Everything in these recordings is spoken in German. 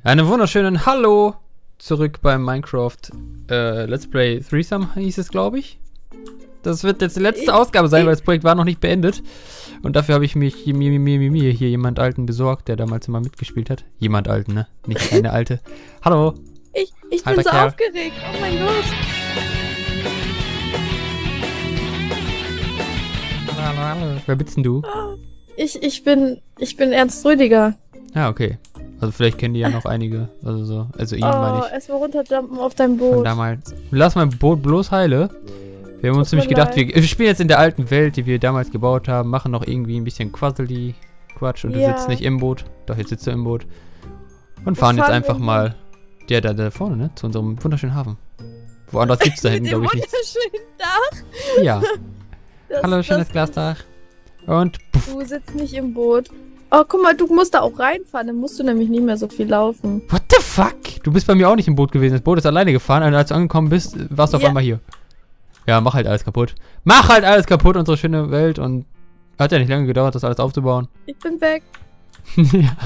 Einen wunderschönen Hallo zurück beim Minecraft Let's Play Threesome hieß es, glaube ich. Das wird jetzt die letzte Ausgabe sein, weil das Projekt war noch nicht beendet. Und dafür habe ich mir hier jemand Alten besorgt, der damals immer mitgespielt hat. Jemand Alten, ne? Nicht eine Alte. Hallo. Ich bin so aufgeregt. Oh mein Gott. Hallo. Wer bist denn du? Ich bin Ernst Rüdiger. Ja, okay. Also vielleicht kennen die ja noch einige. Also ihn meine ich. Erstmal runterjumpen auf dein Boot. Von damals. Lass mein Boot bloß heile. Wir haben uns nämlich gedacht, wir spielen jetzt in der alten Welt, die wir damals gebaut haben, machen noch irgendwie ein bisschen Quatsch und du sitzt nicht im Boot. Doch, jetzt sitzt du im Boot. Und fahren jetzt einfach mal da vorne, ne? Zu unserem wunderschönen Hafen. Woanders gibt's da hinten, glaube ich, nichts. Wunderschönen Dach. Ja. Hallo, schönes Glasdach. Und puff. Du sitzt nicht im Boot. Oh, guck mal, du musst da auch reinfahren, dann musst du nämlich nicht mehr so viel laufen. What the fuck? Du bist bei mir auch nicht im Boot gewesen. Das Boot ist alleine gefahren und als du angekommen bist, warst du auf einmal hier. Ja, mach halt alles kaputt. Mach halt alles kaputt, unsere schöne Welt. Und hat ja nicht lange gedauert, das alles aufzubauen. Ich bin weg. Ja.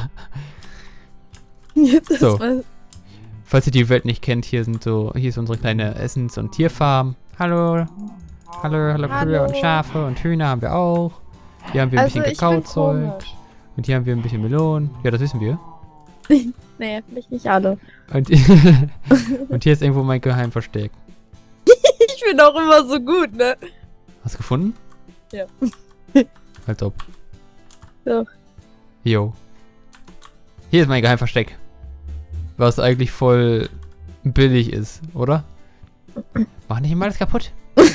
Jetzt ist So. was. Falls ihr die Welt nicht kennt, hier ist unsere kleine Essens- und Tierfarm. Hallo Kühe und Schafe und Hühner haben wir auch. Hier haben wir ein bisschen Kakaozeug. Und hier haben wir ein bisschen Melonen. Ja, das wissen wir. Naja, vielleicht nicht alle. Und, und hier ist irgendwo mein Geheimversteck. Ich bin auch immer so gut, ne? Hast du gefunden? Ja. Als ob. Doch. Jo. Hier ist mein Geheimversteck. Was eigentlich voll billig ist, oder? Mach nicht immer alles kaputt.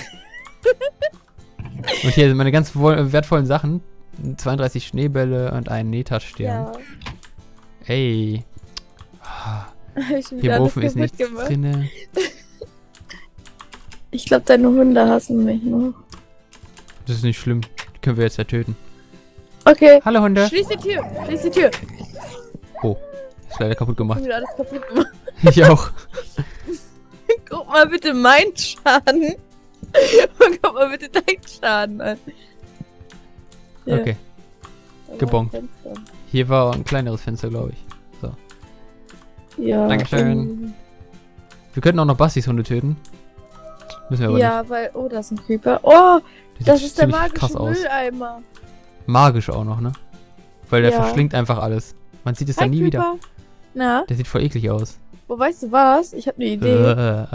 Und hier sind meine ganz wertvollen Sachen. 32 Schneebälle und einen Nähtaschstern. Ja. Ey. Hier im Ofen ist nichts drin. Ich glaube, deine Hunde hassen mich noch. Das ist nicht schlimm. Die können wir jetzt ja töten. Okay. Hallo Hunde. Schließ die Tür. Schließ die Tür. Oh. Ist leider kaputt Ich gemacht. hab wieder alles kaputt gemacht. Ich auch. Guck mal bitte meinen Schaden. Und guck mal bitte deinen Schaden an. Ja. Okay. Gebongt. Hier war ein kleineres Fenster, glaube ich. So. Ja. Dankeschön. Wir könnten auch noch Bastis Hunde töten. Müssen wir aber nicht. Ja, weil... Oh, da ist ein Creeper. Oh, Der das sieht ist der ziemlich magische krass aus. Mülleimer. Magisch auch noch, ne? Weil der Ja. verschlingt einfach alles. Man sieht es Hi, dann nie wieder. Creeper. Na, Der sieht voll eklig aus. wo weißt du was? Ich habe eine Idee.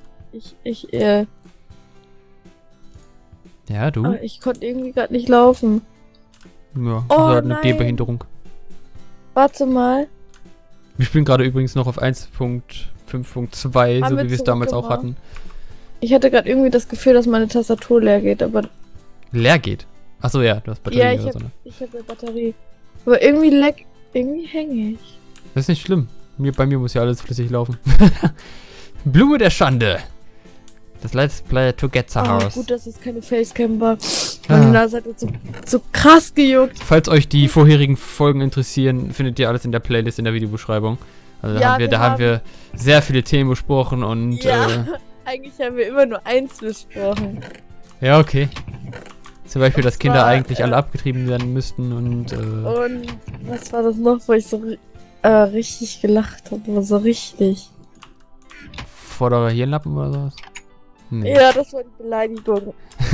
Ja, du? Ich konnte irgendwie gerade nicht laufen. Ja, Oh, das ist halt eine nein. Gehbehinderung. Warte mal. Wir spielen gerade übrigens noch auf 1.5.2, Haben so wir wie wir es damals auch zurückgemacht. hatten. Ich hatte gerade irgendwie das Gefühl, dass meine Tastatur leer geht, aber... Leer geht. Achso, ja, du hast Batterie Ja, oder so, ne? ich habe eine Batterie. Aber irgendwie hänge ich. Das ist nicht schlimm. Bei mir muss ja alles flüssig laufen. Blume der Schande. Das Let's Play to Get the House. Gut, dass es keine Facecam war. Meine Nase hat jetzt so krass gejuckt. Falls euch die vorherigen Folgen interessieren, findet ihr alles in der Playlist in der Videobeschreibung. Also Ja, da haben wir sehr viele Themen besprochen und Ja, eigentlich haben wir immer nur eins besprochen. ja, okay. Zum Beispiel, dass Kinder war, eigentlich alle abgetrieben werden müssten und Und was war das noch, wo ich so richtig gelacht habe? Aber so richtig. vorderer Hirnlappen oder sowas? Nee. Ja, das war die Beleidigung.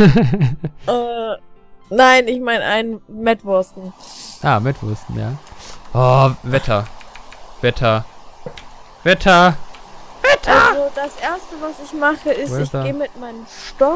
Nein, ich meine einen Mettwursten. Ah, Mettwursten, ja. Oh, Wetter. Also das erste, was ich mache, ist, ich Wetter. gehe mit meinem Stock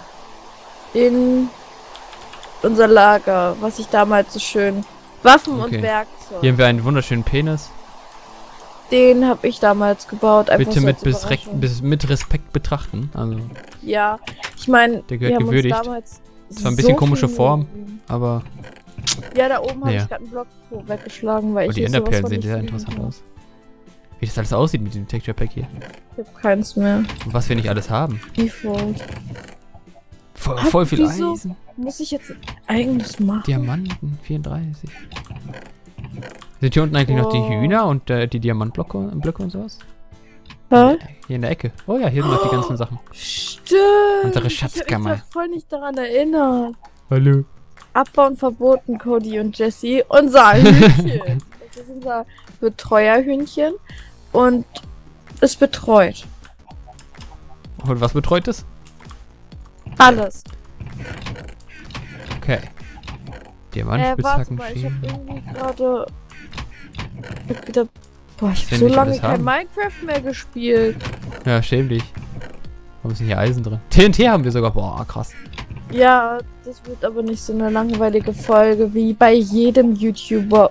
in unser Lager, was ich damals so schön... Waffen Okay. und Werkzeug. Hier haben wir einen wunderschönen Penis. Den habe ich damals gebaut. Einfach Bitte so mit, als Überraschung. mit Respekt betrachten. Also, Ja, ich meine, Der gehört gewürdigt. damals zwar ein bisschen so komische viel Form, Mühe gegeben. aber Ja, da oben habe Ja. ich gerade einen Block weggeschlagen, weil oh, ich die nicht sowas Enderperlen von sehen nicht sehr finden interessant kann. aus. Wie das alles aussieht mit diesem Texture Pack hier. Ich habe keins mehr. Und was wir nicht alles haben. Default. Voll viel wieso? Eisen. Muss ich jetzt eigenes machen? Diamanten, 34. Sind hier unten eigentlich noch die Oh. Hühner und die Diamantblöcke und sowas? Hä? Hier in der Ecke. Oh ja, hier sind noch die ganzen Sachen. Stimmt. Unsere Ich Schatzkammer. habe mich voll nicht daran erinnert. Hallo. Abbauen verboten, Cody und Jesse. Unser Hühnchen. Das das ist unser Betreuerhündchen und es betreut. Und was betreut es? Alles. Okay. Warte Diamantspitzhacken, mal, ich hab Schienen. irgendwie gerade wieder... Boah, ich hab Wenn so wir lange alles kein haben. Minecraft mehr gespielt. Ja, schäm dich. Warum ist denn hier Eisen drin? TNT haben wir sogar. Boah, krass. Ja, das wird aber nicht so eine langweilige Folge wie bei jedem YouTuber.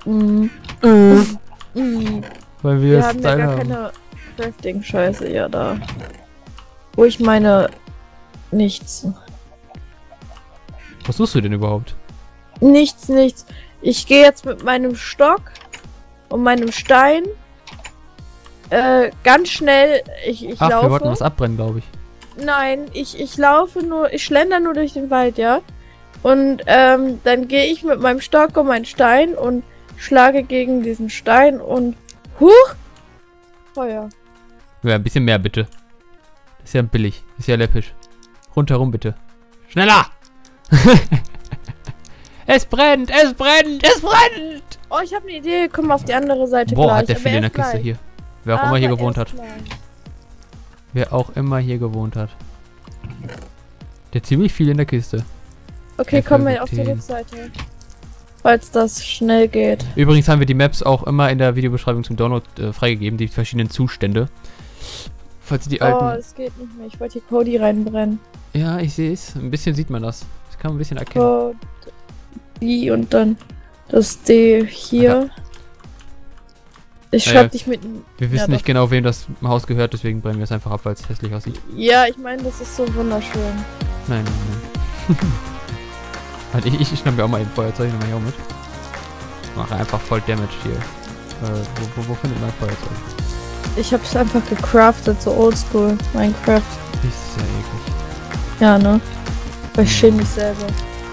Weil wir Wir jetzt haben ja gar keine Crafting-Scheiße ja da. Wo ich meine... Nichts. Was suchst du denn überhaupt? Nichts. Ich gehe jetzt mit meinem Stock und meinem Stein ganz schnell. Ich Ach, laufe. wir wollten was abbrennen, glaube ich. Nein, ich laufe nur, ich schlender nur durch den Wald, ja. Und dann gehe ich mit meinem Stock und meinem Stein und schlage gegen diesen Stein und huch! Feuer. Ja, ein bisschen mehr bitte. Das ist ja billig. Das ist ja läppisch. Rundherum bitte. Schneller! Es brennt! Es brennt! Es brennt! Oh, ich habe eine Idee. Komm auf die andere Seite Boah, gleich. hat der aber viel in der erst Kiste gleich. hier. Wer auch immer hier Aber gewohnt hat. erst gleich. Wer auch immer hier gewohnt hat. Der hat ziemlich viel in der Kiste. Okay, Ja, komm mal auf die Gluten. Rückseite. Falls das schnell geht. Übrigens haben wir die Maps auch immer in der Videobeschreibung zum Download freigegeben, die verschiedenen Zustände. Falls ihr die Oh, alten... es geht nicht mehr. Ich wollte hier Cody reinbrennen. Ja, ich sehe es. Ein bisschen sieht man das. Das kann man ein bisschen erkennen. Cody und dann das D hier. Ich schreib dich mit... Wir wissen Ja, nicht genau, wem das Haus gehört, deswegen brennen wir es einfach ab, weil es hässlich aussieht. Ja, ich meine, das ist so wunderschön. Nein. Halt, ich schnapp mir auch mal ein Feuerzeug, nehme ich auch mit. Mache einfach voll Damage hier. Wo findet man Feuerzeug? Ich hab's einfach gecraftet, so oldschool. Minecraft. Das ist sehr eklig. Ja, ne? Weil ich schäme mich selber.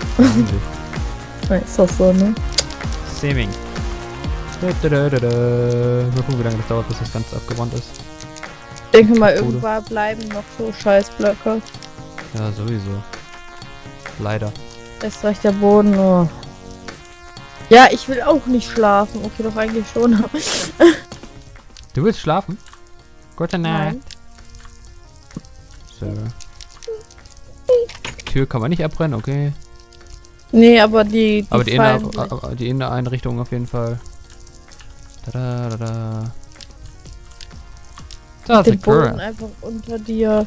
Ist das so, ne? Saving. Mal gucken, wie lange das dauert, bis das Ganze abgebrannt ist. Ich denke mal, Tode. irgendwann bleiben noch so Scheißblöcke. Ja, sowieso. Leider. Es reicht der Boden nur. Ja, ich will auch nicht schlafen. Okay, doch eigentlich schon. Du willst schlafen? Gute Nacht. Nein. So. Tür kann man nicht abbrennen, okay. Nee, aber die Aber die fallen nicht. die Inneneinrichtung auf jeden Fall. Da. Da ist Den ein Boden Girl. einfach unter dir.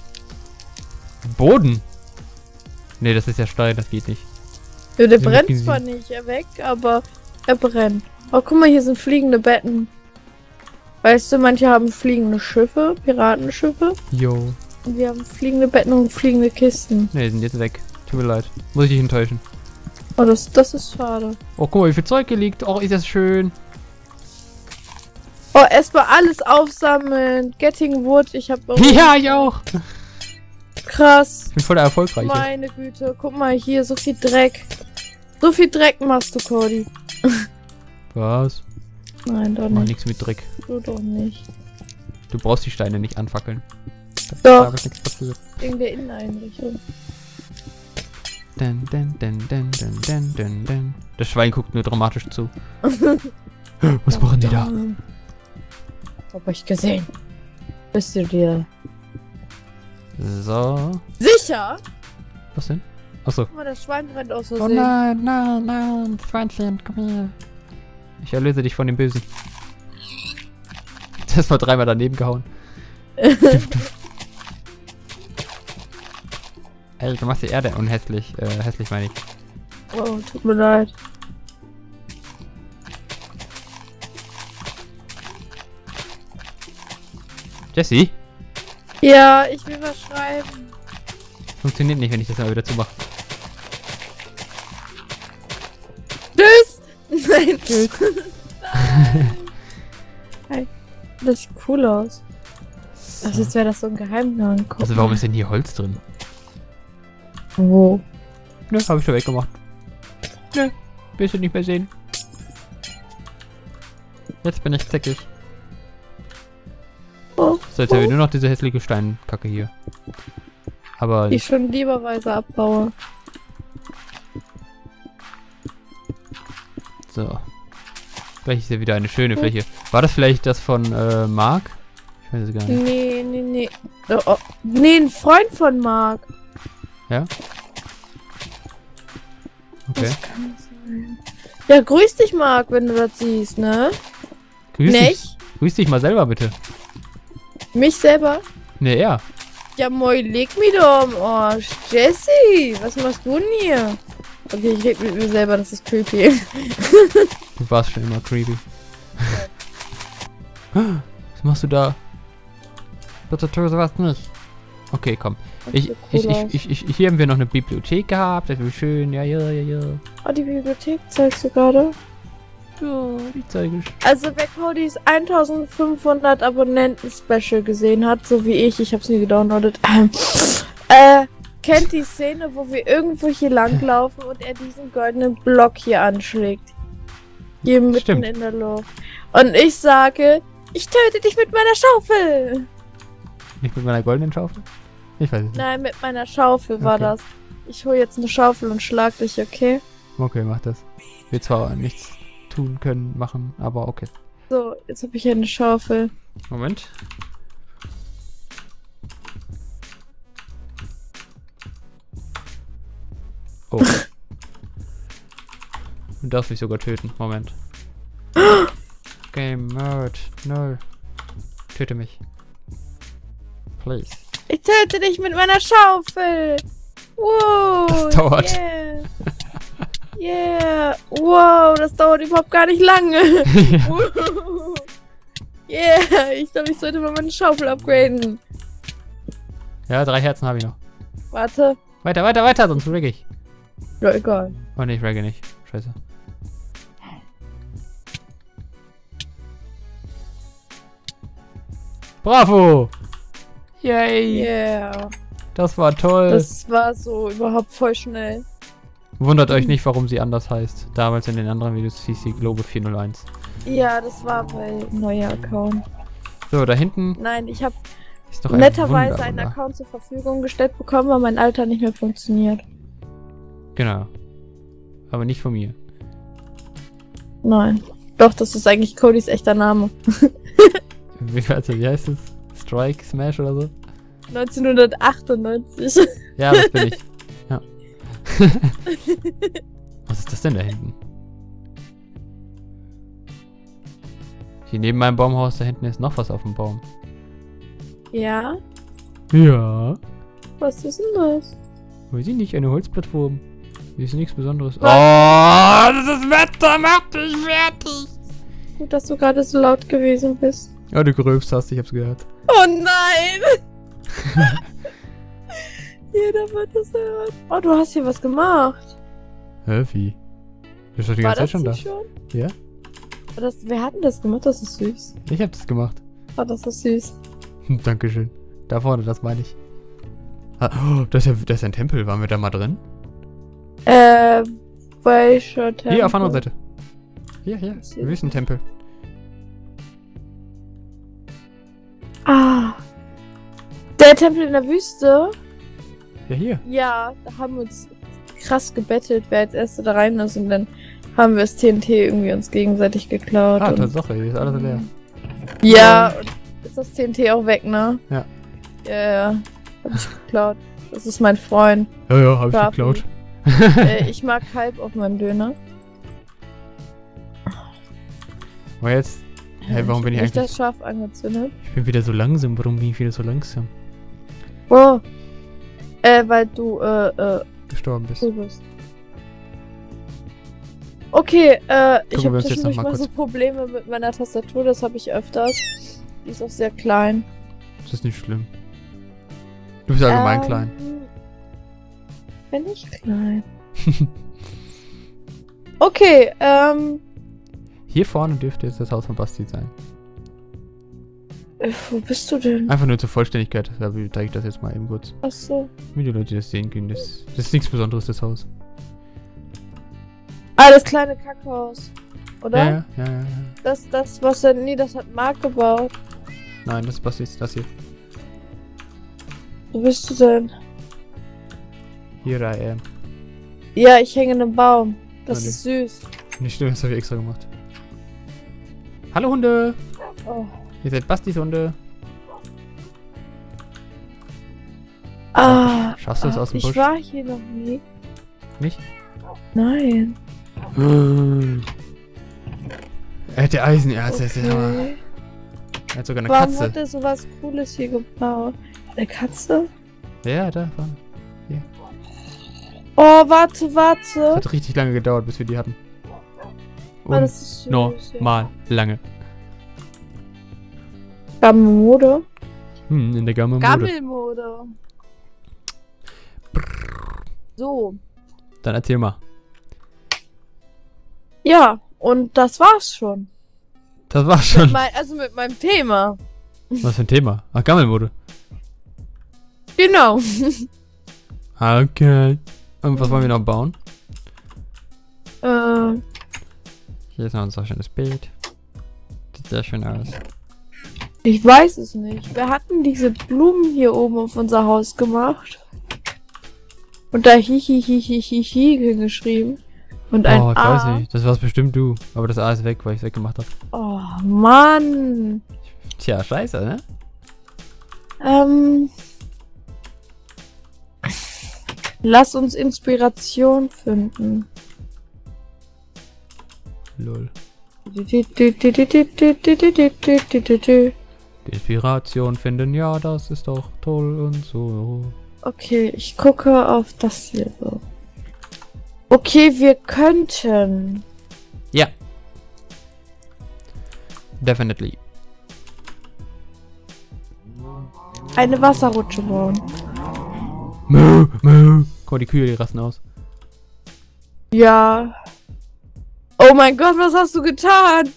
Boden? Nee, das ist ja Stein, das geht nicht. Ja, der Den brennt kriegen zwar sie. nicht weg, aber er brennt. Oh, guck mal, hier sind fliegende Betten. Weißt du, manche haben fliegende Schiffe, Piratenschiffe. Jo. Und wir haben fliegende Betten und fliegende Kisten. Nee, die sind jetzt weg. Tut mir leid. Muss ich dich enttäuschen. Oh, das ist schade. Oh, guck mal, wie viel Zeug hier liegt. Oh, ist das schön. Oh, erstmal alles aufsammeln. Getting Wood, ich hab... Ja, ich auch. Krass. Ich bin voll der Erfolgreiche. Meine Güte, guck mal hier, so viel Dreck. So viel Dreck machst du, Cody. Was? Nein, doch Mach nicht. nichts mit Dreck. Du doch nicht. Du brauchst die Steine nicht anfackeln. Doch. Da wird nichts passiert. Wegen der Inneneinrichtung. Das Schwein guckt nur dramatisch zu. Was machen die da? Hab ich gesehen. Bist du dir So. sicher? Was denn? Achso. Guck mal, das Schwein brennt aus Oh Versehen. nein, Schweinchen, komm her. Ich erlöse dich von dem Bösen. Das war dreimal daneben gehauen. Ey, du machst die Erde unhässlich. Hässlich meine ich. Oh, tut mir leid. Jesse? Ja, ich will was schreiben. Funktioniert nicht, wenn ich das mal wieder zumache. Tschüss! Nein. Tschüss. Nein. Das sieht cool aus. Also jetzt wäre das so ein Geheimgang. Also warum ist denn hier Holz drin? Wo? Nö, hab ich schon weggemacht. Nö, willst du nicht mehr sehen. Jetzt bin ich zickig. Oh, So, jetzt haben wir nur noch diese hässliche Steinkacke hier. Aber die ich schon lieberweise abbaue. so. Vielleicht ist ja wieder eine schöne Fläche. War das vielleicht das von Mark? Ich weiß es gar nicht. Nee. Nee, ein Freund von Marc. Ja? Okay. Das kann sein. Ja, grüß dich, Marc, wenn du das siehst, ne? Grüß dich mal selber, bitte. Mich selber? Ne, er. Ja, moin, leg mich doch am Arsch. Jessie, was machst du denn hier? Okay, ich rede mit mir selber, das ist creepy. Du warst schon immer creepy. Was machst du da? Bitte tu sowas nicht. Okay, komm. Hier haben wir noch eine Bibliothek gehabt. Das wäre schön. Ja. Oh, die Bibliothek zeigst du gerade? Ja, die zeige ich. Also, wer Codys 1500 Abonnenten-Special gesehen hat, so wie ich hab's nie gedownloadet, kennt die Szene, wo wir irgendwo hier langlaufen und er diesen goldenen Block hier anschlägt. Hier mitten in der Luft. Und ich sage, ich töte dich mit meiner Schaufel. Nicht mit meiner goldenen Schaufel? Ich weiß es nicht. Nein, mit meiner Schaufel war das. Ich hole jetzt eine Schaufel und schlag dich, okay? Okay, mach das. Wir zwar nichts tun können, machen, aber okay. So, jetzt habe ich hier eine Schaufel. Moment. Oh. Du darfst mich sogar töten. Moment. Game Mode. No. Töte mich. Please. Ich töte dich mit meiner Schaufel. Wow. Das dauert. Yeah. Yeah. Wow, das dauert überhaupt gar nicht lange. Yeah. Ich glaube, ich sollte mal meine Schaufel upgraden. Ja, 3 Herzen habe ich noch. Warte. Weiter, sonst regge ich. Ja, egal. Oh ne, ich regge nicht. Scheiße. Bravo! Yay! Yeah. Das war toll. Das war so überhaupt voll schnell. Wundert euch nicht, warum sie anders heißt. Damals in den anderen Videos hieß sie Globe 401. Ja, das war bei neuer Account. So, da hinten. Nein, ich habe ist doch ein netterweise einen Account zur Verfügung gestellt bekommen, weil mein Alter nicht mehr funktioniert. Genau. Aber nicht von mir. Nein. Doch, das ist eigentlich Codys echter Name. Wie heißt es? Strike Smash oder so? 1998. Ja, das bin ich. Ja. Was ist das denn da hinten? Hier neben meinem Baumhaus, da hinten ist noch was auf dem Baum. Ja? Ja. Was ist denn das? Weiß ich nicht, eine Holzplattform. Hier ist nichts Besonderes. Was? Oh, das Wetter macht dich fertig. Gut, dass du gerade so laut gewesen bist. Ja, du gerülpst hast, ich hab's gehört. Oh nein! Jeder wird das hören. Oh, du hast hier was gemacht. Hä, wie? Du bist doch die ganze Zeit schon da. Schon? Ja? Wer hat denn das gemacht? Das ist süß. Ich hab das gemacht. Oh, das ist süß. Dankeschön. Da vorne, das meine ich. Oh, das ist ein Tempel. Waren wir da mal drin? Welcher Tempel? Hier, auf der anderen Seite. Hier. Wüstentempel. Ah. Der Tempel in der Wüste? Ja, hier. Ja, da haben wir uns krass gebettelt, wer als Erster da rein ist, und dann haben wir das TNT irgendwie uns gegenseitig geklaut. Ah, Tatsache, hier ist alles leer. Ja, und ist das TNT auch weg, ne? Ja. Ja, hab ich geklaut. Das ist mein Freund. Ja, hab ich geklaut. Ich mag Kalb auf meinem Döner. Aber jetzt... Hey, warum bin ich eigentlich... das Schaf angezündet? Ich bin wieder so langsam. Warum bin ich wieder so langsam? Oh. Weil du, gestorben bist. Okay, ich wir habe uns jetzt noch zwischendurch mal mal kurz- so Probleme mit meiner Tastatur, das habe ich öfters. Die ist auch sehr klein. Das ist nicht schlimm. Du bist allgemein klein. Bin ich klein? Okay, Hier vorne dürfte jetzt das Haus von Basti sein. Wo bist du denn? Einfach nur zur Vollständigkeit. Da zeige ich das jetzt mal eben kurz. Achso. Wie die Leute das sehen können. Das ist nichts Besonderes, das Haus. Ah, das kleine Kackhaus. Oder? Ja. Das, was denn? Nee, das hat Marc gebaut. Nein, das ist Basti, das hier. Wo bist du denn? Hier, I am. Ja, ich hänge in einem Baum. Das Nein, ist süß. Nicht stimmt, das habe ich extra gemacht. Hallo Hunde. Oh. Ihr seid Bastis Hunde. Schaffst du es aus dem Busch? Ich war hier noch nie. Nicht? Nein. Er hat Eisenerz, das ist der Hammer. Okay. Er hat sogar eine Warum Katze. hat er sowas Cooles hier gebaut? Eine Katze? Ja, da war. Oh, warte. Es hat richtig lange gedauert, bis wir die hatten. Oh, das ist süß. Normal lange. Gammelmode? In der Gammelmode. Gammelmode. So. Dann erzähl mal. Ja, und das war's schon. Das war's schon. Mit meinem Thema. Was für ein Thema? Ach, Gammelmode. Genau. Okay. Und was wollen wir noch bauen? Hier ist noch ein sehr schönes Bild. Sieht sehr schön aus. Ich weiß es nicht. Wir hatten diese Blumen hier oben auf unser Haus gemacht. Und da Hihihihihihi geschrieben. Und ein Oh, ich A. weiß nicht. Das war's bestimmt du. Aber das A ist weg, weil ich es weggemacht habe. Oh, Mann. Tja, scheiße, ne? Lass uns Inspiration finden. Lol. Die Inspiration finden, ja, das ist doch toll und so. Okay, ich gucke auf das hier so. Okay, wir könnten. Ja. Definitely. Eine Wasserrutsche bauen. Guck mal, die Kühe, die rasten aus. Ja. Oh mein Gott, was hast du getan?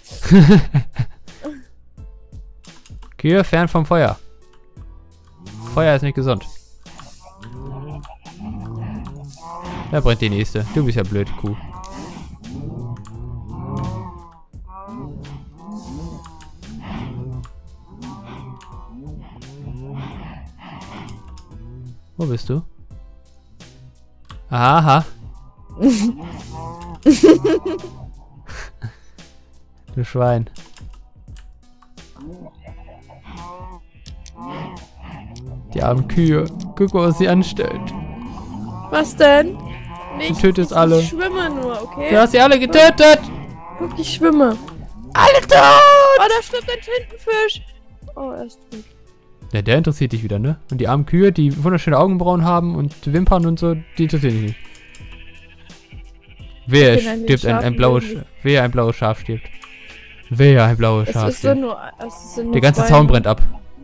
Kühe fern vom Feuer. Feuer ist nicht gesund. Da brennt die nächste. Du bist ja blöd, Kuh. Wo bist du? Aha. Du Schwein. Die armen Kühe. Guck mal, was sie anstellt. Was denn? Nicht, Du tötest alle. Ich schwimme nur, okay? Du hast sie alle getötet! Guck, ich schwimme. Alle tot! Oh, da stirbt ein Tintenfisch. Oh, er ist tot. Ja, der interessiert dich wieder, ne? Und die armen Kühe, die wunderschöne Augenbrauen haben und Wimpern und so, die interessieren dich nicht. Wer stirbt ein blaues Schaf stirbt. Wer ein blaues Schaf stirbt. Der ganze Zaun brennt ab.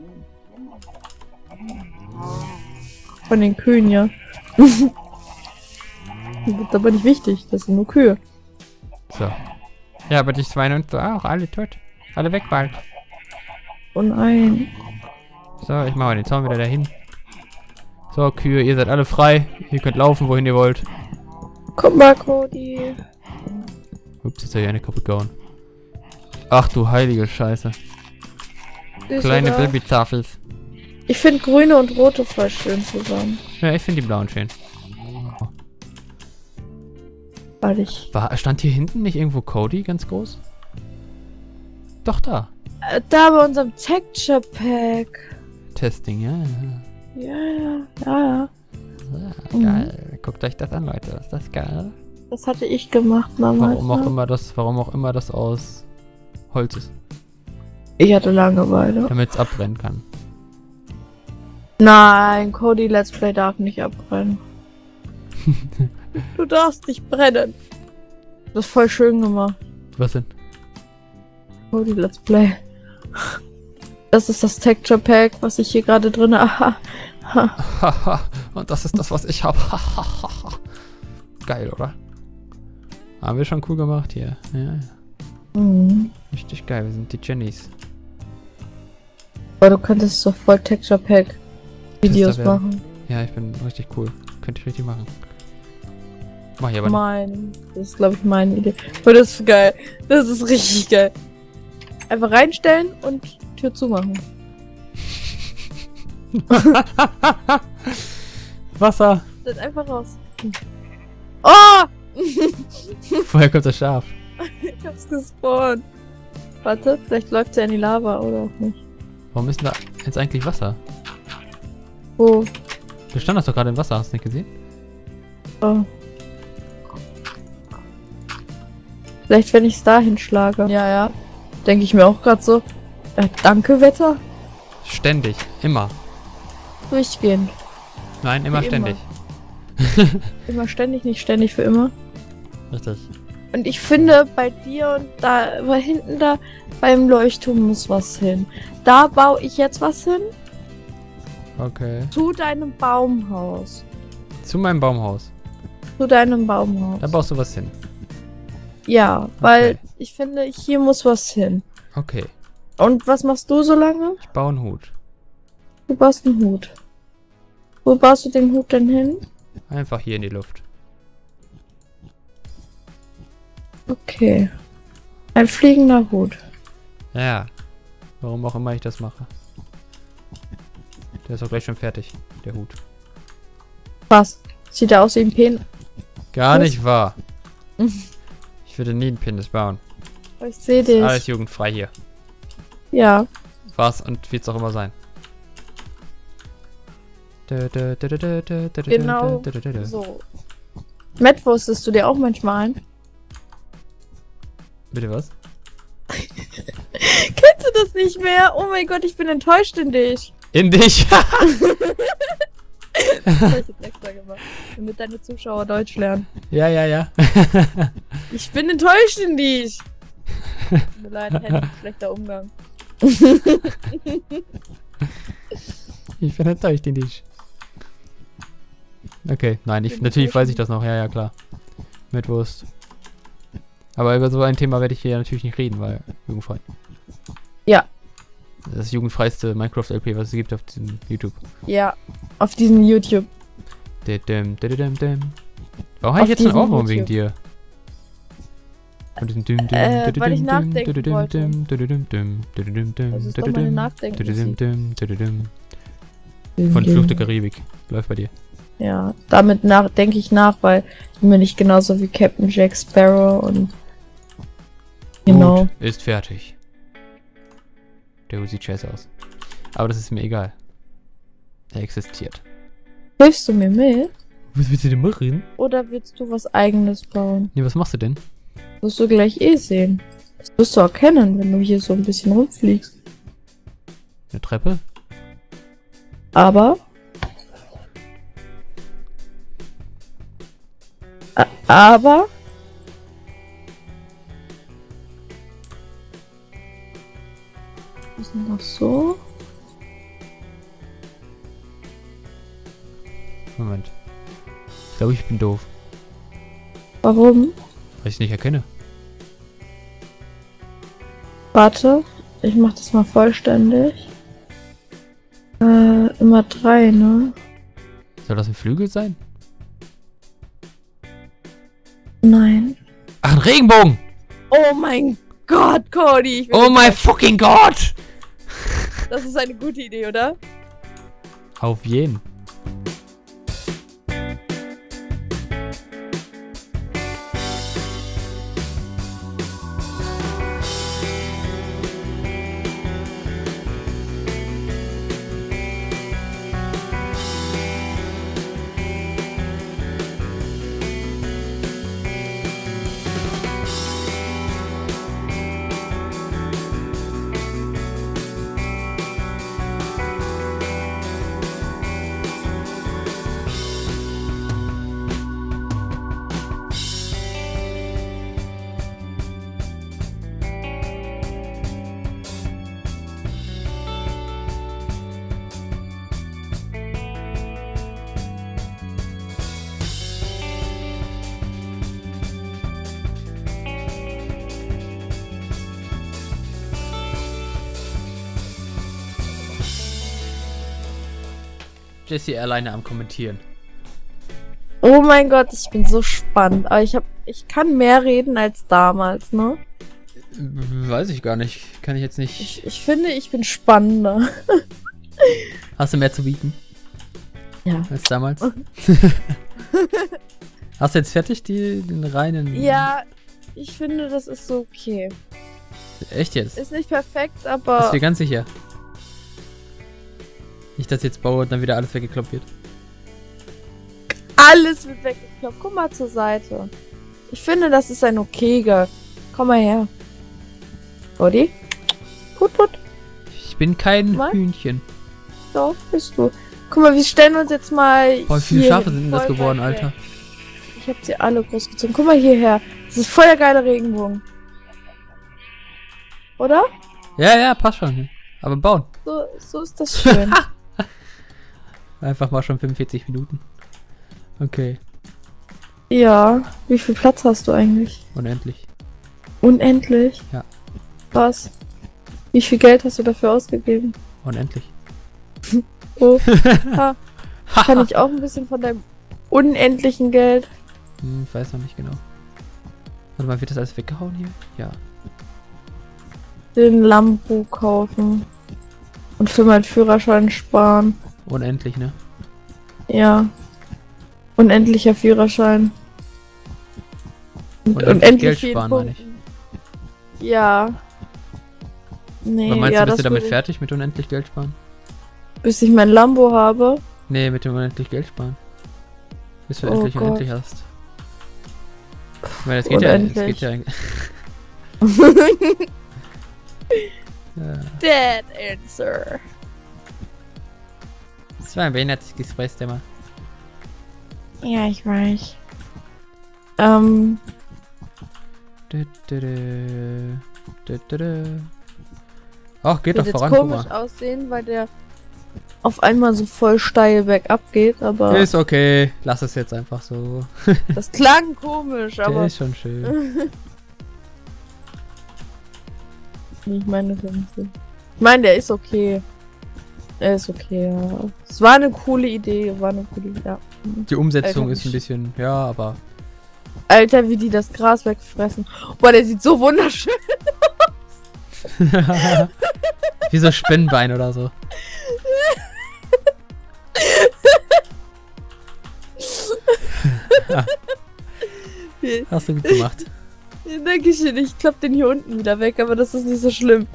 Von den Kühen, ja. Das ist aber nicht wichtig, das sind nur Kühe. So. Ja, aber die Schweine und so auch, alle tot. Alle weg bald. Oh nein. So, ich mache mal den Zaun wieder dahin. So, Kühe, ihr seid alle frei. Ihr könnt laufen, wohin ihr wollt. Komm mal, Cody. Ups, jetzt habe ich eine kaputt gehauen. Ach du heilige Scheiße. Kleine Babyzafels. Ich finde grüne und rote voll schön zusammen. Ja, ich finde die blauen schön. Weil ich... Stand hier hinten nicht irgendwo Cody ganz groß? Doch, da. Da bei unserem Texture Pack. Testing, ja. Ja. Geil. Guckt euch das an, Leute. Ist das geil? Das hatte ich gemacht damals. Warum auch immer das aus Holz ist. Ich hatte Langeweile. Damit es abbrennen kann. Nein, Cody Let's Play darf nicht abbrennen. Du darfst nicht brennen. Das ist voll schön gemacht. Was denn? Cody Let's Play. Das ist das Texture Pack, was ich hier gerade drin habe. Und das ist das, was ich habe. Geil, oder? Haben wir schon cool gemacht hier. Ja. Mhm. Richtig geil, wir sind die Jennys. Aber du könntest so voll Texture Pack Videos machen. Ja, ich bin richtig cool. Könnte ich richtig machen. Mach ich aber nicht. Das ist, glaube ich, meine Idee. Aber das ist geil. Das ist richtig geil. Einfach reinstellen und Tür zumachen. Wasser! Dann einfach raus. Oh! Woher kommt das Schaf? Ich hab's gespawnt. Warte, vielleicht läuft sie ja in die Lava oder auch nicht. Warum ist denn da jetzt eigentlich Wasser? Wo? Du standest doch gerade im Wasser, hast du nicht gesehen? Oh. Vielleicht, wenn ich es da hinschlage. Ja, ja. Denke ich mir auch gerade so. Danke, Wetter. Ständig. Immer. Durchgehend. Nein, immer Wie ständig. Immer ständig, nicht ständig für immer. Richtig. Und ich finde, bei dir und da, weil hinten da beim Leuchtturm muss was hin. Da baue ich jetzt was hin. Okay. Zu deinem Baumhaus. Zu meinem Baumhaus. Zu deinem Baumhaus. Da baust du was hin. Ja, weil Okay. ich finde, hier muss was hin. Okay. Und was machst du so lange? Ich baue einen Hut. Du baust einen Hut. Wo baust du den Hut denn hin? Einfach hier in die Luft. Okay. Ein fliegender Hut. Ja. Warum auch immer ich das mache. Der ist auch gleich schon fertig, der Hut. Was? Sieht er aus wie ein Pen? Gar Was? nicht wahr. Ich würde nie einen Penis bauen. Ich sehe Ist dich. alles jugendfrei hier. Ja. War's und wird's auch immer sein. Genau. So. Matt, wusstest du dir auch manchmal ein? Bitte was? Kennst du das nicht mehr? Oh mein Gott, ich bin enttäuscht in dich. In dich! Das hab ich jetzt extra gemacht, damit deine Zuschauer Deutsch lernen. Ja, ja, ja. Ich bin enttäuscht in dich. Tut mir leid, Handy, schlechter Umgang. Ich bin enttäuscht in dich. Okay, nein, natürlich weiß ich das noch. Ja, ja, klar. Mit Wurst. Aber über so ein Thema werde ich hier natürlich nicht reden, weil jugendfrei. Ja. Das jugendfreiste Minecraft-LP, was es gibt auf diesem YouTube. Ja, auf diesem YouTube. Warum habe ich jetzt einen diesem Ohrwurm wegen YouTube. dir? Von diesem weil ich nachdenken wollte. Das ist doch meine Nachdenkmusik. Von Fluch der Karibik. Läuft bei dir. Ja, damit denke ich nach, weil ich bin mir nicht genauso wie Captain Jack Sparrow und genau. Gut, ist fertig. Der Hut sieht scheiße aus. Aber das ist mir egal. Er existiert. Hilfst du mir mit? Was willst du denn machen? Oder willst du was Eigenes bauen? Nee, was machst du denn? Das wirst du gleich eh sehen. Das wirst du erkennen, wenn du hier so ein bisschen rumfliegst. Eine Treppe? Aber... Aber... Was ist denn noch so? Moment. Ich glaube, ich bin doof. Warum? Weil ich es nicht erkenne. Warte, ich mach das mal vollständig. Immer 3, ne? Soll das ein Flügel sein? Nein. Ach, ein Regenbogen! Oh mein Gott, Cody! Ich bin Oh mein enttäuscht. fucking Gott! Das ist eine gute Idee, oder? Auf jeden. Jesse alleine am Kommentieren. Oh mein Gott, ich bin so spannend. Aber ich kann mehr reden als damals, ne? Weiß ich gar nicht. Kann ich jetzt nicht. Ich finde, ich bin spannender. Hast du mehr zu bieten Ja. als damals? Hast du jetzt fertig den reinen... Ja, ich finde, das ist so okay. Echt jetzt? Ist nicht perfekt, Bist aber... du dir ganz sicher? Nicht, dass ich jetzt baue und dann wieder alles weggekloppt wird. Alles wird weggekloppt. Guck mal zur Seite. Ich finde, das ist ein okayer. Komm mal her. Rodi? Put, put. Ich bin kein Was? Hühnchen. Doch, bist du. Guck mal, wir stellen uns jetzt mal. Boah, wie viele hier Schafe sind denn das voll geworden, weit weg. Alter? Ich hab sie alle großgezogen. Guck mal hierher. Das ist voll der geile Regenbogen. Oder? Ja, passt schon. Aber bauen. So ist das schön. Einfach mal schon 45 Minuten. Okay. Ja. Wie viel Platz hast du eigentlich? Unendlich. Unendlich? Ja. Was? Wie viel Geld hast du dafür ausgegeben? Unendlich. Oh. Ha. Kann ich auch ein bisschen von deinem unendlichen Geld? Ich weiß noch nicht genau. Warte mal, wird das alles weggehauen hier? Ja. Den Lambo kaufen. Und für meinen Führerschein sparen. Unendlich, ne? Ja. Unendlicher Führerschein. Und Unendlich unendlich Geld viele sparen, meine Punkte. Ja. Nee, Aber meinst ja, du, bist das du damit würde ich- fertig mit unendlich Geld sparen? Bis ich mein Lambo habe. Nee, mit dem unendlich Geld sparen. Bis du Oh endlich Gott. unendlich hast. Ich meine, es geht ja, Unendlich. ja. Dead answer. Das war ein behindertes Gespräch, der mal. Ja, ich weiß. Ach, geht doch Wird jetzt voran, guck komisch mal. aussehen, weil der auf einmal so voll steil bergab geht, aber Ist okay, lass es jetzt einfach so. das klang komisch, Der aber ist schon schön. ich meine, der ist okay. Er ist okay, ja. Es war eine coole Idee, ja. Die Umsetzung Alter, ist ein bisschen, ja, aber Alter, wie die das Gras wegfressen. Boah, der sieht so wunderschön. wie so Spinnenbein oder so. Hast du gut gemacht. Dankeschön, ich klapp den hier unten wieder weg, aber das ist nicht so schlimm.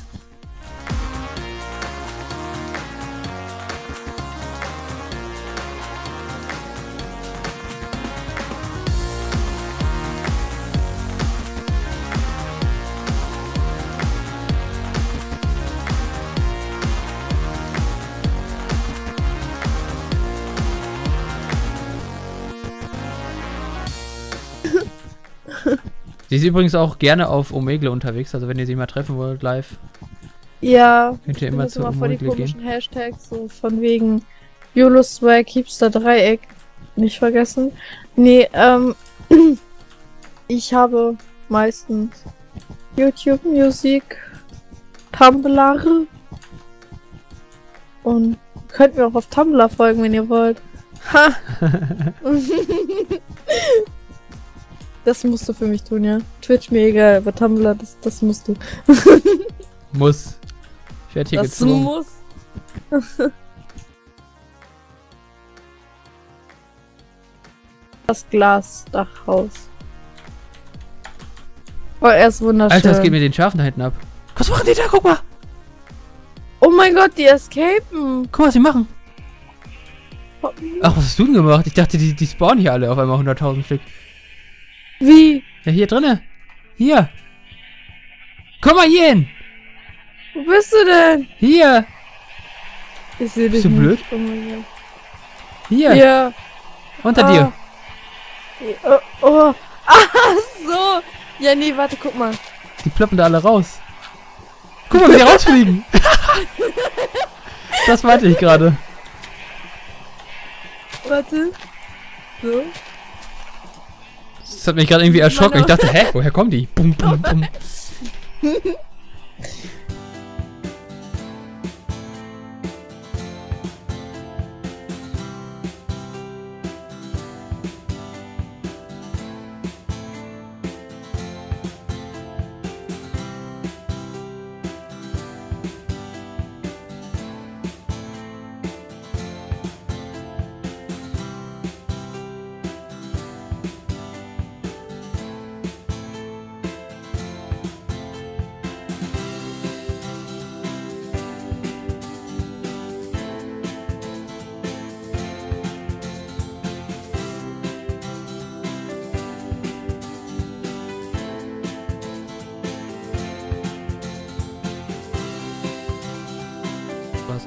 Sie ist übrigens auch gerne auf Omegle unterwegs, also wenn ihr sie mal treffen wollt live, Ja, könnt ihr ich immer benutze zu immer voll die Omegle gehen. komischen Hashtags, so von wegen YOLO-Swag, Heapster Dreieck. Nicht vergessen. Nee, ich habe meistens YouTube Musik, Tumblr und könnt mir auch auf Tumblr folgen, wenn ihr wollt. Ha! Das musst du für mich tun, ja. Twitch mir egal, aber Tumblr, das musst du. Muss. Ich werde hier Das gezwungen. muss. Das Glasdachhaus. Oh, er ist wunderschön. Alter, es geht mit den Schafen da hinten ab. Was machen die da? Guck mal! Oh mein Gott, die escapen. Guck mal, was sie machen. Ach, was hast du denn gemacht? Ich dachte, die spawnen hier alle auf einmal 100.000 Stück. Wie? Ja, hier drinne. Hier. Komm mal hier hin. Wo bist du denn? Hier. Ich sehe dich Bist du nicht. blöd? Oh mein Gott. Hier. Ja. Unter dir. Oh, oh. Ah, so. Ja, nee, warte, guck mal. Die ploppen da alle raus. Guck mal, wie die rausfliegen. Das meinte ich gerade. Warte. So. Das hat mich gerade irgendwie erschrocken. Ich dachte, hä, woher kommen die? Bum, bum, bum.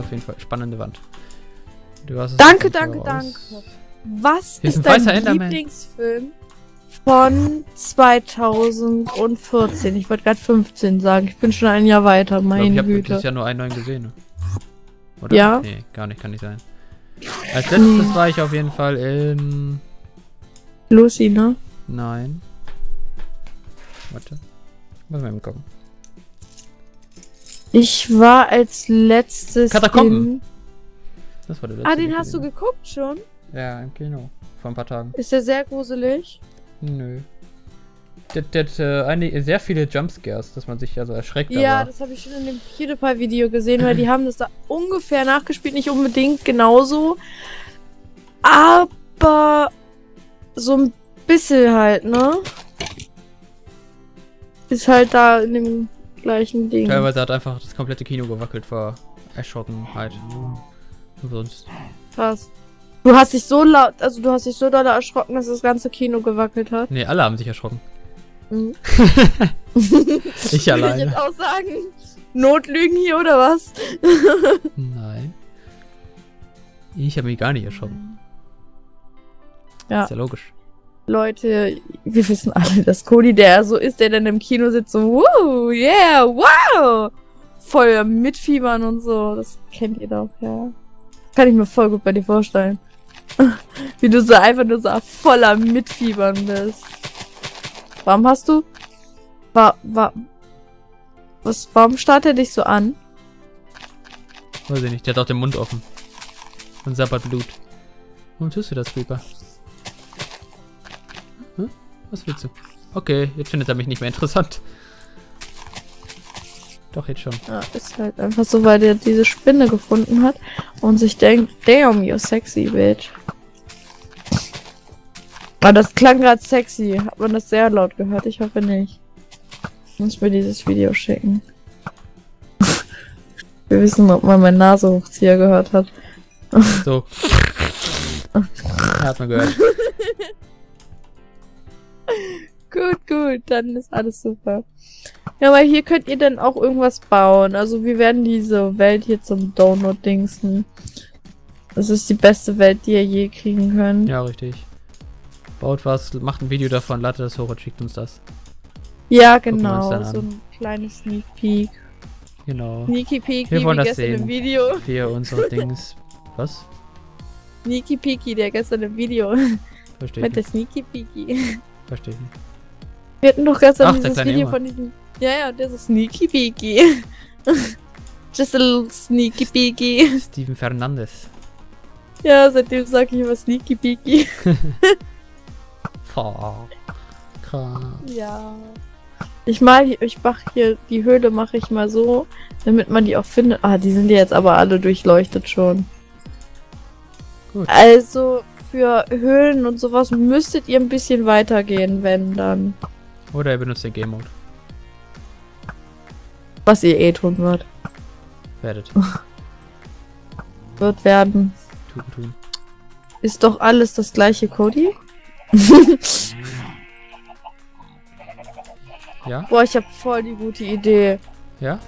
auf jeden Fall. Spannende Wand. Du hast es Danke, auf jeden danke, Fall danke. raus. Was Hier ist ist ein weißer dein Enderman. Lieblingsfilm von 2014? Ich wollte gerade 15 sagen. Ich bin schon ein Jahr weiter, Ich glaube, meine ich habe Güte. dieses Jahr nur einen neuen gesehen. Ne? Oder? Ja. Nee, gar nicht, kann nicht sein. Als letztes war ich auf jeden Fall in... Lucy, ne? Nein. Warte. Muss mal gucken. Ich war als letztes Katakomben. Das war der letzte. den hast du geguckt schon? Ja, im Kino. Vor ein paar Tagen. Ist der sehr gruselig? Nö. Der hat sehr viele Jumpscares, dass man sich also erschreckt. Ja, aber das habe ich schon in dem PewDiePie-Video gesehen, weil die haben das da ungefähr nachgespielt. Nicht unbedingt genauso. Aber so ein bisschen halt, ne? Ist halt da in dem gleichen Ding. teilweise hat einfach das komplette Kino gewackelt vor Erschrockenheit. Und sonst. Krass. Du hast dich so laut, also du hast dich so doll erschrocken, dass das ganze Kino gewackelt hat. Nee, alle haben sich erschrocken. Mhm. Ich Würde ich alleine. jetzt auch sagen. Notlügen hier oder was? Nein. Ich habe mich gar nicht erschrocken. Ja. Ist ja logisch. Leute, wir wissen alle, dass Cody der so ist, der dann im Kino sitzt, so, wow, yeah, wow! Voll mitfiebern und so. Das kennt ihr doch, ja. Kann ich mir voll gut bei dir vorstellen. Wie du so einfach nur so voller Mitfiebern bist. Warum hast du... Warum starrt er dich so an? Weiß ich nicht, der hat auch den Mund offen. Und sabbert Blut. Warum tust du das, Creeper? Hm? Was willst du? Okay, jetzt findet er mich nicht mehr interessant. Doch, jetzt schon. Ja, ist halt einfach so, weil der diese Spinne gefunden hat und sich denkt, damn, you're sexy, bitch. Aber das klang gerade sexy. Hat man das sehr laut gehört? Ich hoffe nicht. Muss mir dieses Video schicken. Wir wissen, ob man meinen Nasehochzieher gehört hat. So. Hat man gehört. Gut, dann ist alles super. Ja, aber hier könnt ihr dann auch irgendwas bauen. Also wir werden diese Welt hier zum Donut-Dingsen. Das ist die beste Welt, die ihr je kriegen könnt. Ja, richtig. Baut was, macht ein Video davon, ladet das hoch und schickt uns das. Ja, Gucken wir uns genau. dann an. So ein kleines Sneak Peek. Genau. Sneaky Peeky, Wir wollen wie das gestern sehen. im Video. Für unsere Dings. Was? Sneaky Peeky, der gestern im Video. Verstehe ich Mit der nicht. Sneaky Peeky. Verstehe ich nicht. Wir hatten doch gestern Ach, der dieses kleine Video Junge. von diesem... Ja, der ist Sneaky Peeky. Just a little Sneaky Peeky. Steven Fernandes. Ja, seitdem sage ich immer Sneaky Peeky. Krass. Ja. Ich mach hier, die Höhle mache ich mal so, damit man die auch findet. Ah, die sind ja jetzt aber alle durchleuchtet schon. Gut. Also, für Höhlen und sowas müsstet ihr ein bisschen weitergehen, wenn dann. Oder er benutzt den Game Mode. Was ihr eh tun wird. Werdet. Wird werden. Tun. Ist doch alles das gleiche, Cody? Ja? Boah, ich hab voll die gute Idee. Ja?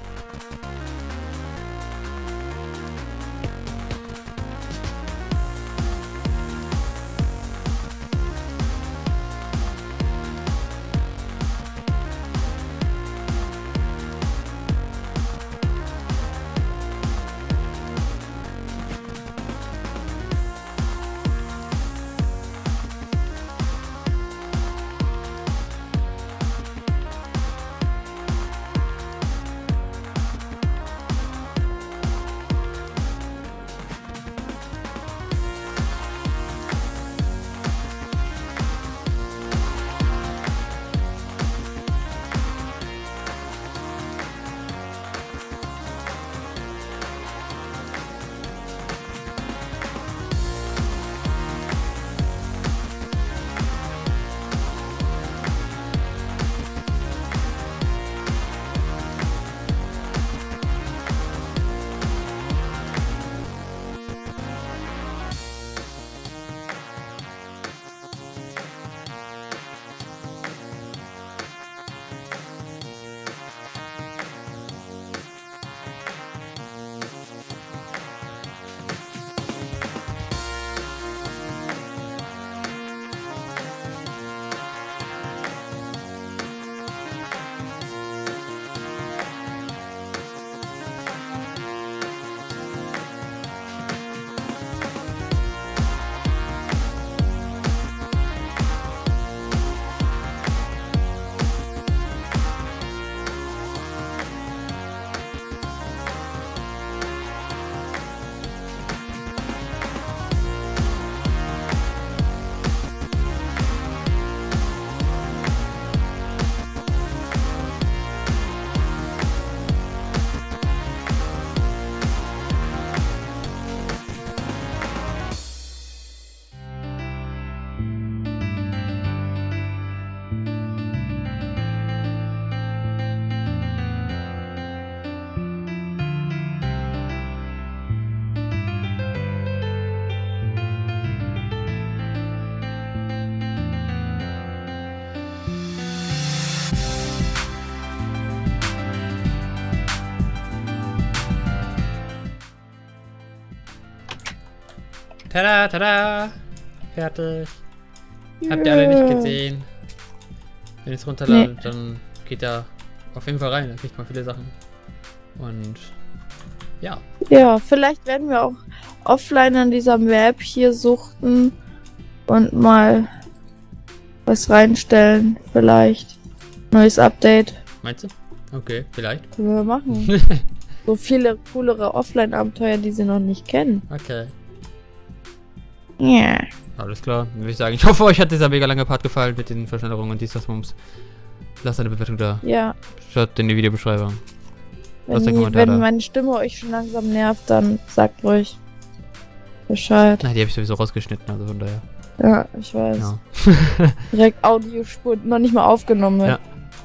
Tada, tada. Fertig. Habt ihr alle nicht gesehen. Wenn ihr es runterladet, dann geht da auf jeden Fall rein. Da kriegt man viele Sachen. Und ja. Ja, vielleicht werden wir auch offline an dieser Map hier suchten und mal was reinstellen. Vielleicht. Neues Update. Meinst du? Okay, vielleicht. Können wir machen. So viele coolere Offline-Abenteuer, die sie noch nicht kennen. Okay. Ja. Yeah. Alles klar, dann würde ich sagen. Ich hoffe, euch hat dieser mega lange Part gefallen mit den Verschnellerungen und dies, das, Mums. Lasst eine Bewertung da. Ja. Schaut in die Videobeschreibung. Wenn meine Stimme euch schon langsam nervt, dann sagt ruhig Bescheid. Na, die habe ich sowieso rausgeschnitten, also von daher. Ja, ich weiß. Ja. Direkt Audiospur, noch nicht mal aufgenommen. Ja.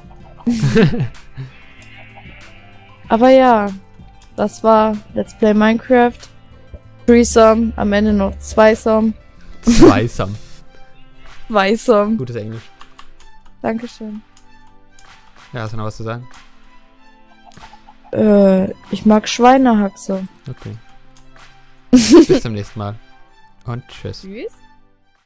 Aber ja, das war Let's Play Minecraft. Threesome, am Ende noch Zweisome. Zweisome. Zweisome. Gutes Englisch. Dankeschön. Ja, hast du noch was zu sagen? Ich mag Schweinehaxe. Okay. Bis zum nächsten Mal. Und tschüss. Tschüss.